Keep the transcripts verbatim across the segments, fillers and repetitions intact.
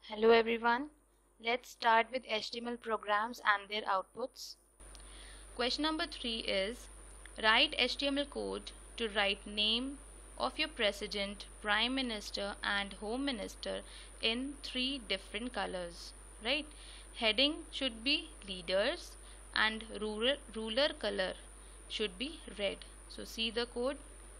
Hello everyone. Let's start with H T M L programs and their outputs. Question number three is write H T M L code to write name of your president, prime minister and home minister in three different colors. Right? Heading should be leaders and ruler, ruler color should be red. So see the code.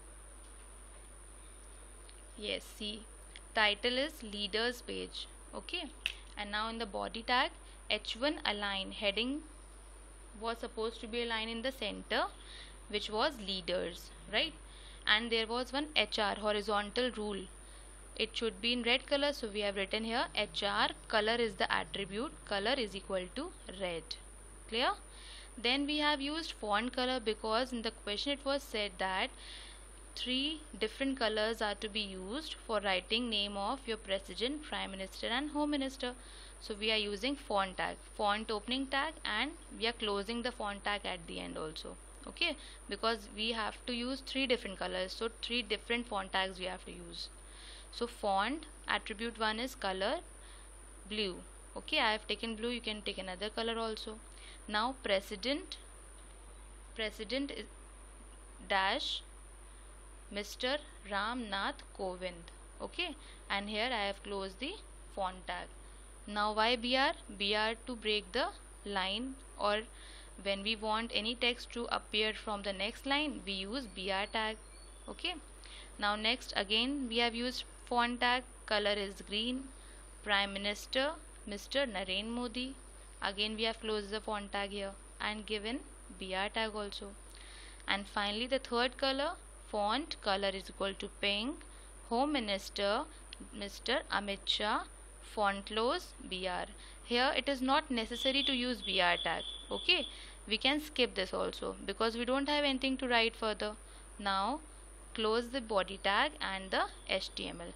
Yes, see. Title is leaders page. Okay, and now in the body tag H one align heading was supposed to be a line in the center which was leaders, right? And there was one H R horizontal rule, it should be in red color, so we have written here H R color is the attribute, color is equal to red. Clear? Then we have used font color because in the question it was said that three different colors are to be used for writing name of your president, prime minister and home minister. So we are using font tag, font opening tag, and we are closing the font tag at the end also. Okay, because we have to use three different colors, so three different font tags we have to use. So font attribute one is color blue. Okay, I have taken blue, you can take another color also. Now president president is dash Mister Ram Nath Kovind. Okay, and here I have closed the font tag. Now why B R? B R to break the line, or when we want any text to appear from the next line we use B R tag. Okay, now next again we have used font tag, color is green, prime minister Mister Narendra Modi. Again we have closed the font tag here and given B R tag also. And finally the third color, font color is equal to pink, home minister Mister Amit Shah, font close B R. Here it is not necessary to use B R tag. Okay, we can skip this also because we don't have anything to write further. Now close the body tag and the H T M L.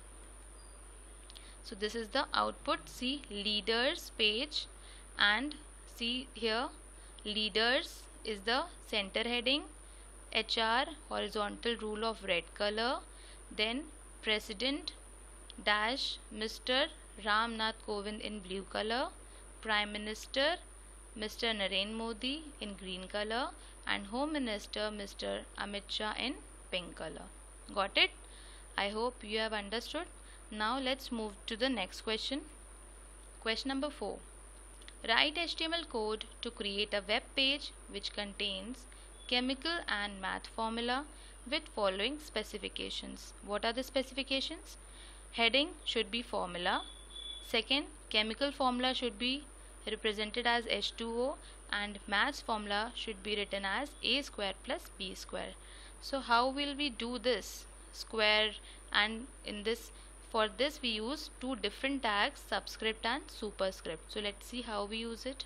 So this is the output. See leaders page, and see here leaders is the center heading, H R horizontal rule of red color, then president dash Mister Ram Nath Kovind in blue color, prime minister Mister Narendra Modi in green color, and home minister Mister Amit Shah in pink color. Got it? I hope you have understood. Now let's move to the next question. Question number four. Write H T M L code to create a web page which contains chemical and math formula with following specifications. What are the specifications? Heading should be formula. Second, chemical formula should be represented as H two O, and maths formula should be written as a square plus b square. So how will we do this? Square, and in this for this we use two different tags, subscript and superscript. So let's see how we use it.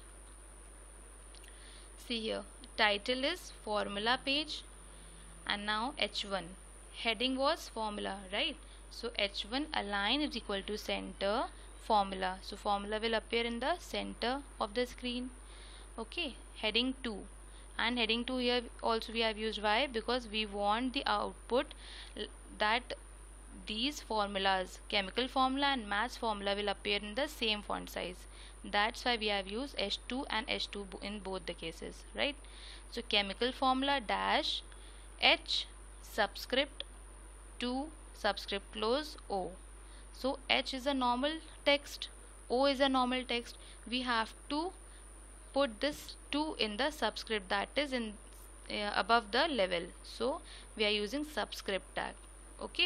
See here, title is formula page, and now H one heading was formula, right? So H one align is equal to center formula, so formula will appear in the center of the screen. Okay, heading two, and heading two here also we have used. Why? Because we want the output that these formulas, chemical formula and maths formula, will appear in the same font size. That's why we have used H two and H two in both the cases, right? So chemical formula dash H subscript two subscript close O. So H is a normal text, O is a normal text. We have to put this two in the subscript, that is in uh, above the level. So we are using subscript tag. Okay,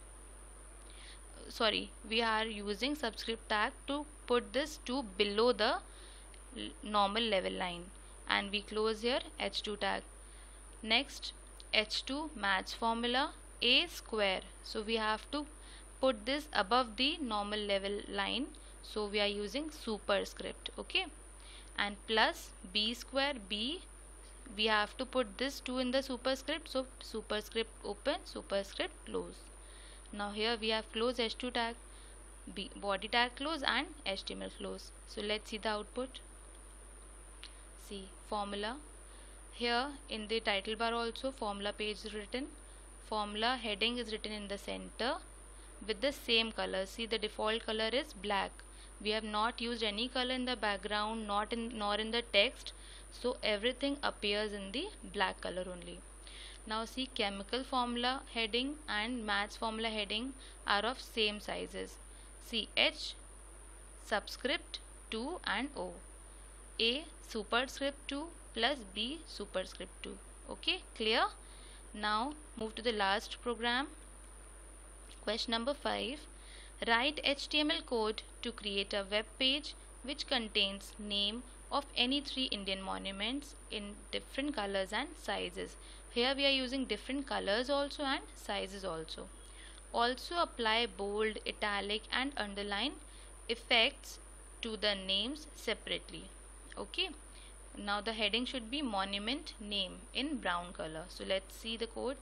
sorry, we are using subscript tag to put this two below the normal level line, and we close here H two tag. Next, H two maths formula a square, so we have to put this above the normal level line, so we are using superscript. Okay, and plus b square, b we have to put this two in the superscript, so superscript open, superscript close. Now here we have close H two tag, B, body tag close, and H T M L close. So let's see the output. See formula. Here in the title bar also formula page is written. Formula heading is written in the center with the same color. See, the default color is black We have not used any color in the background, not in nor in the text, so everything appears in the black color only. Now see, chemical formula heading and maths formula heading are of same sizes. See, H subscript two and O, A superscript two plus B superscript two. Okay, clear? Now move to the last program. Question number five. Write H T M L code to create a web page which contains name of any three Indian monuments in different colors and sizes. Here we are using different colors also and sizes also. Also apply bold, italic and underline effects to the names separately. Okay. Now the heading should be monument name in brown color. So let's see the code.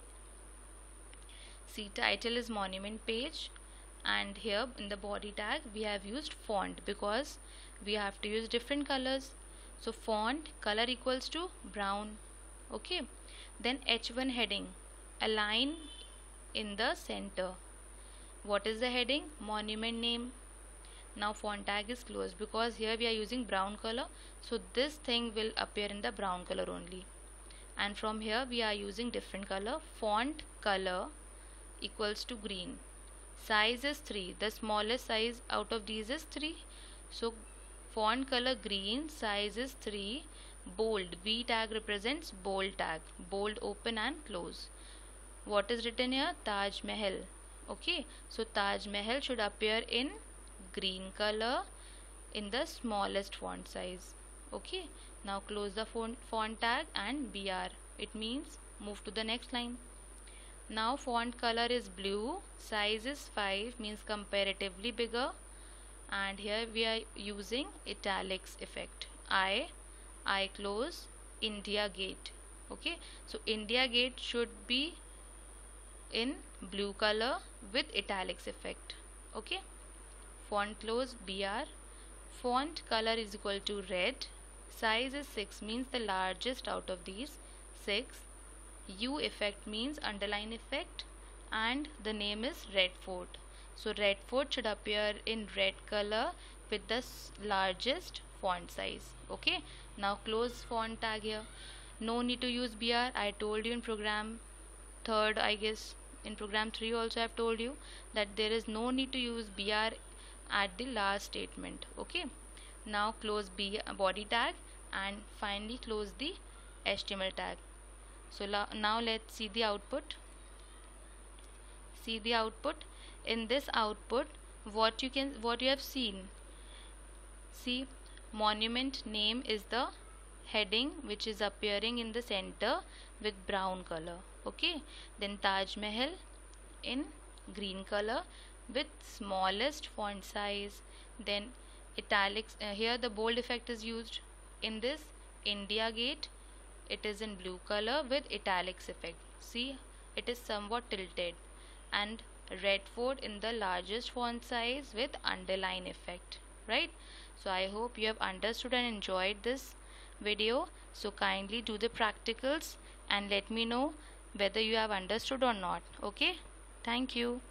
See, title is monument page, and here in the body tag we have used font because we have to use different colors. So font color equals to brown. Okay. Then H one heading, align in the center. What is the heading? Monument name. Now font tag is closed because here we are using brown color, so this thing will appear in the brown color only. And from here we are using different color. Font color equals to green. Size is three. The smallest size out of these is three. So font color green, size is three. Bold, V tag represents bold tag. Bold open and close. What is written here? Taj Mahal. Okay, so Taj Mahal should appear in green color in the smallest font size. Okay, now close the font, font tag and B R. It means move to the next line. Now font color is blue, size is five, means comparatively bigger, and here we are using italics effect. I, I close, India Gate. Okay, so India Gate should be in blue color with italics effect. Okay, font close, B R. Font color is equal to red, size is six, means the largest out of these, six. U effect means underline effect, and the name is Red Fort. So Red Fort should appear in red color with the largest font size. Okay, now close font tag here. No need to use B R. I told you in program third, I guess in program three also I have told you that there is no need to use B R at the last statement. Okay, now close B body tag and finally close the H T M L tag. So now let's see the output. See the output. In this output, what you can what you have seen. See, monument name is the heading which is appearing in the center with brown color. Okay, then Taj Mahal in green color with smallest font size. Then italics, uh, here the bold effect is used. In this India Gate, it is in blue color with italics effect. See, it is somewhat tilted. And Red Fort in the largest font size with underline effect. Right? So I hope you have understood and enjoyed this video. So kindly do the practicals and let me know whether you have understood or not. Okay? Thank you.